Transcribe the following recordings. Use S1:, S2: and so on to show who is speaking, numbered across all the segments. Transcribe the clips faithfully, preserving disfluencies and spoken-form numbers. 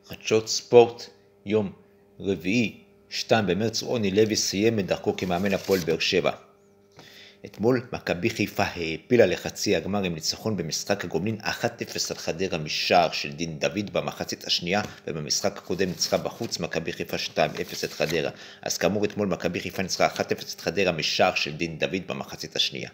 S1: חדשות ספורט, יום רביעי, שתיים במרץ, רוני לוי סיים את דרכו כמאמן הפועל באר שבע. אתמול מכבי חיפה העפילה לחצי הגמר עם ניצחון במשחק הגומלין אחת אפס על חדרה משער של דין דוד במחצית השנייה, ובמשחק הקודם ניצחה בחוץ מכבי חיפה שתיים אפס את חדרה. אז כאמור אתמול מכבי חיפה ניצחה אחת אפס את חדרה משער של דין דוד במחצית השנייה.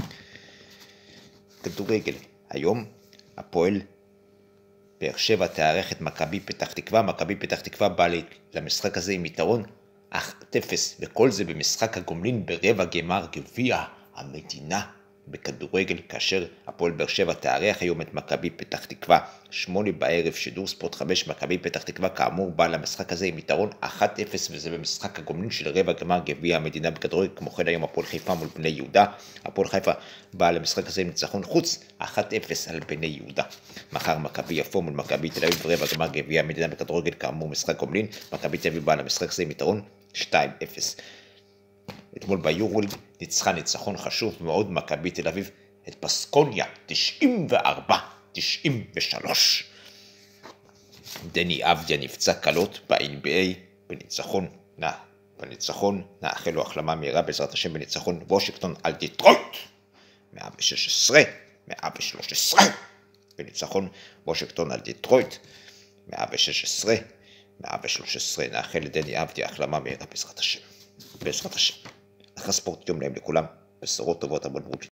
S1: כדורגל, היום הפועל באר שבע תארח את מכבי פתח תקווה. מכבי פתח תקווה באה למשחק הזה עם יתרון אחת אפס, וכל זה במשחק הגומלין ברבע גמר גביע המדינה בכדורגל, כאשר הפועל באר שבע תארח היום את מכבי פתח תקווה. שמונה בערב, שידור ספורט חמש. מכבי פתח תקווה כאמור באה למשחק הזה עם יתרון אחת אפס, וזה במשחק הגומלין של רבע גמר גביע המדינה בכדורגל. כמו כן היום הפועל חיפה מול בני יהודה. הפועל חיפה באה למשחק הזה עם ניצחון חוץ אחת אפס על בני יהודה. מחר מכבי יפו מול מכבי תל אביב רבע גמר גביע המדינה בכדורגל, כאמור משחק גומלין. מכבי תל אביב באה למשחק הזה עם יתרון שתיים אפס. אתמול ביורוליג ניצחה ניצחון חשוב מאוד מכבי תל אביב את בסקוניה תשעים וארבע תשעים ושלוש. דני אבדיה נפצע קלות ב-אן בי איי בניצחון נא בניצחון נאחל לו החלמה מהירה בעזרת השם בניצחון וושינגטון על דיטרויט מאה ושש עשרה מאה ושלוש עשרה. בניצחון וושינגטון על דיטרויט מאה ושש עשרה מאה ושלוש עשרה. נאחל לדני אבדיה החלמה מהירה בעזרת השם בעזרת השם. אחרי ספורט יום להם לכולם, בשורות טובות, המון בריאות.